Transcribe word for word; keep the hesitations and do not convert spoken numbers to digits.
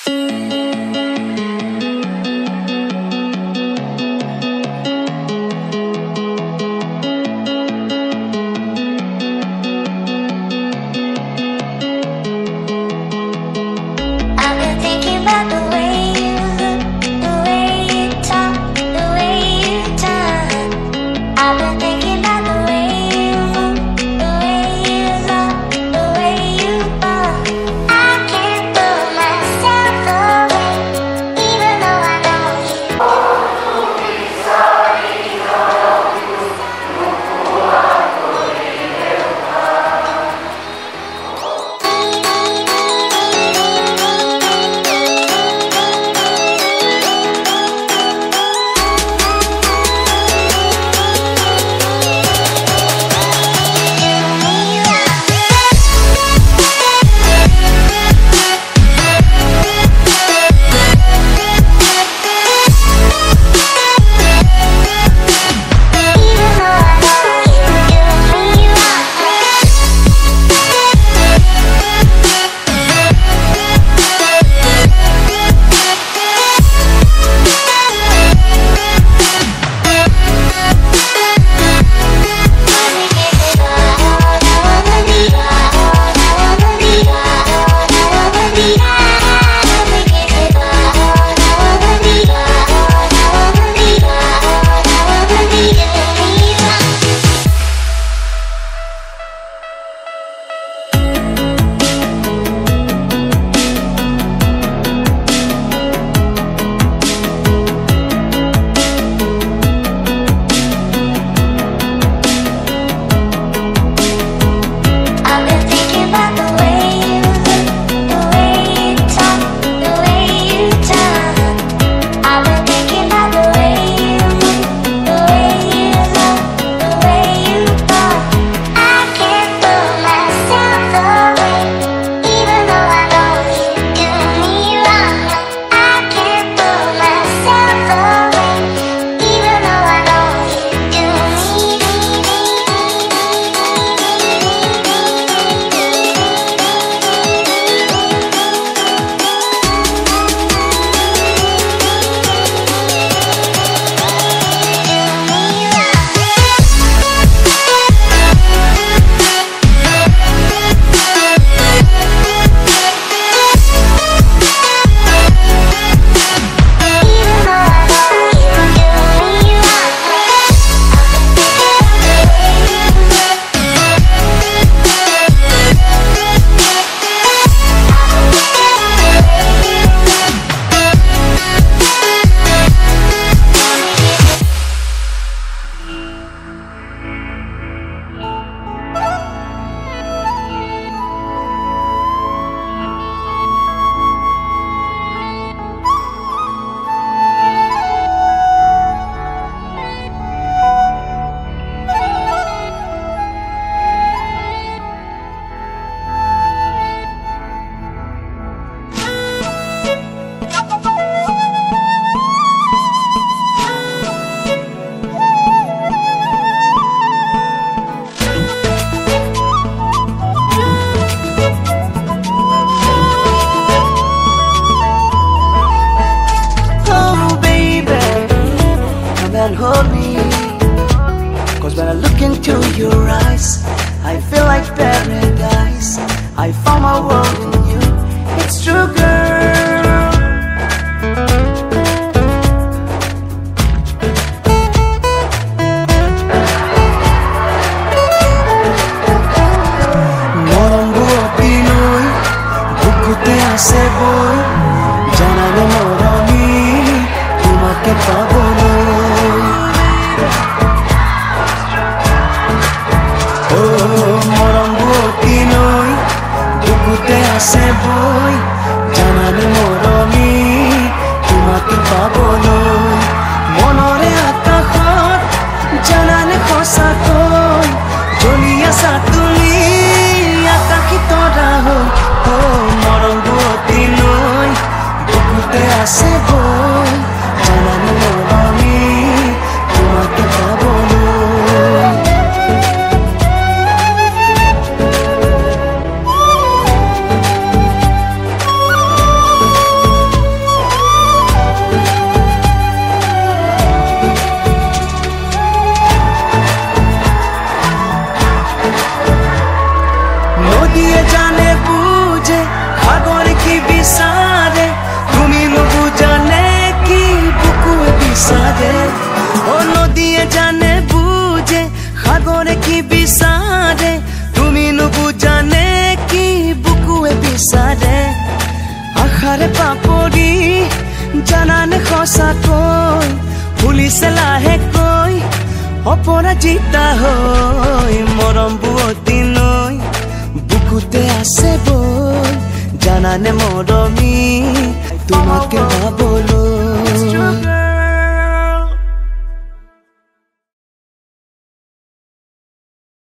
and hold me. Cause when I look into your eyes, I feel like paradise. I found my world in you. It's true, girl. MOROM BUWOTI noi, bukute ase boy. Janane moromi, tumake paboloi. Oh, MOROM BUWOTI noi, bukute ase boy. Janane moromi, tumake paboloi. Monore akahot, janane khosa koi. Jolia satuli, akaki tora hoi. Oh, MOROM BUWOTI noi, bukute ase boy. Janane moromi, tumake paboloi. নদীয়ে জানে বুঝে সাগর কি বিচাৰে তুমি নুবুজানে কি বুকুৱে বিচাৰে ও নদীয়ে জানে বুঝে সাগর কি বিচাৰে তুমি নুবুজানে কি বুকুৱে বিচাৰে আখাৰে পাপৰি জানানে সঁচাকৈ ভুলিছে লাহেকৈ অপৰাজিতা হৈ মৰম বুৱতী নৈ বুকুতে আছে বৈ জানানে মৰমী তোমাকে পাবলৈ